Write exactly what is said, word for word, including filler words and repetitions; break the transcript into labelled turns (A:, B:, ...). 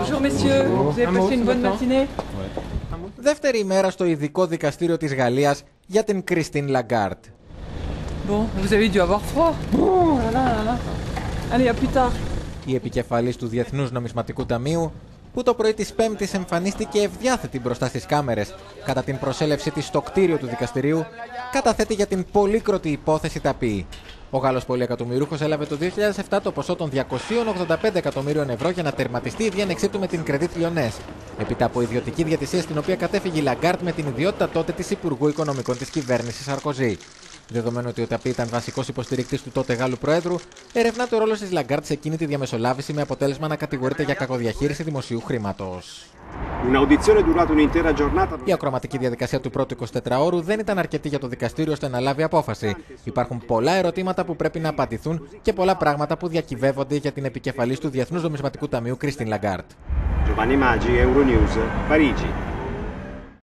A: Bonjour messieurs, vous avez passé une bonne matinée?
B: Δεύτερη ημέρα στο ειδικό δικαστήριο της Γαλλίας για την Κριστίν Λαγκάρντ.
A: Bon, vous avez dû avoir froid. Oh là là là là. Allez, à plus tard.
B: Η επικεφαλής του Διεθνούς Νομισματικού Ταμείου, που το πρωί της Πέμπτης εμφανίστηκε ευδιάθετη μπροστά στις κάμερες κατά την προσέλευσή της στο κτίριο του δικαστηρίου, καταθέτει για την πολύκροτη υπόθεση ταπεί. Ο Γάλλος πολυεκατομμυρούχος έλαβε το δύο χιλιάδες επτά το ποσό των διακοσίων ογδόντα πέντε εκατομμύριων ευρώ για να τερματιστεί η διένεξή του με την Credit Lyonnais, έπειτα από ιδιωτική διαιτησία στην οποία κατέφυγε η Λαγκάρντ με την ιδιότητα τότε της Υπουργού Οικονομικών της κυβέρνησης Σαρκοζή. Δεδομένου ότι ο ταπεί ήταν βασικός υποστηρικτής του τότε Γάλλου Προέδρου, ερευνάται ο ρόλος της Λαγκάρντ σε εκείνη τη διαμεσολάβηση με αποτέλεσμα να κατηγορείται για κακοδιαχείριση δημοσίου χρήματος. Η ακροαματική διαδικασία του πρώτου εικοσιτετράωρου δεν ήταν αρκετή για το δικαστήριο ώστε να λάβει απόφαση. Υπάρχουν πολλά ερωτήματα που πρέπει να απαντηθούν και πολλά πράγματα που διακυβεύονται για την επικεφαλής του Διεθνούς Νομισματικού Ταμείου Κριστίν Λαγκάρντ.
C: Giovanni Maggi, Euronews, Parigi.